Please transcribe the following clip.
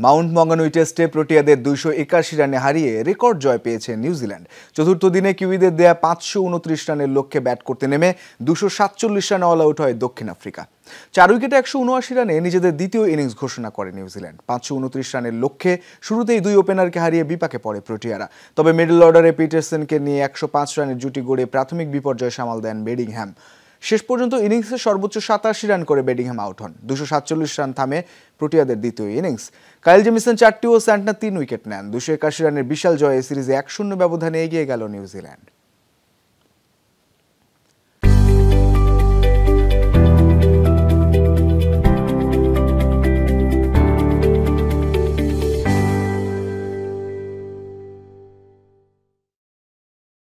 Mount মঙ্গানুই টেস্টে প্রোটিয়াদের 281 রানে হারিয়ে রেকর্ড জয় পেয়েছে নিউজিল্যান্ড। চতুর্থ দিনে কিউইদের দেয়া 529 রানের লক্ষ্যে ব্যাট করতে নেমে 247 রানে অল আউট হয় দক্ষিণ আফ্রিকা। 4 উইকেটে 179 রানে নিজেদের দ্বিতীয় ইনিংস ঘোষণা করে নিউজিল্যান্ড। 529 রানের লক্ষ্যে শুরুতেই 2 ওপেনারকে হারিয়ে বিপাকে পড়ে প্রোটিয়ারা। তবে মিডল অর্ডারে পিটারসনকে নিয়ে 105 রানের জুটি গড়ে প্রাথমিক বিপর্যয় সামাল দেন বেডিংহ্যাম। শেষ পর্যন্ত ইনিংসে সর্বোচ্চ 87 রান করে বেডিংহ্যাম আউট হন। 247 রান থামে প্রোটিয়াদের দ্বিতীয় ইনিংস। কাইল জেমিসন 4টি ও স্যান্টনার 3 উইকেট নেন। 281 রানের বিশাল জয়ে সিরিজে 1-0 ব্যবধানে এগিয়ে গেল নিউজিল্যান্ড।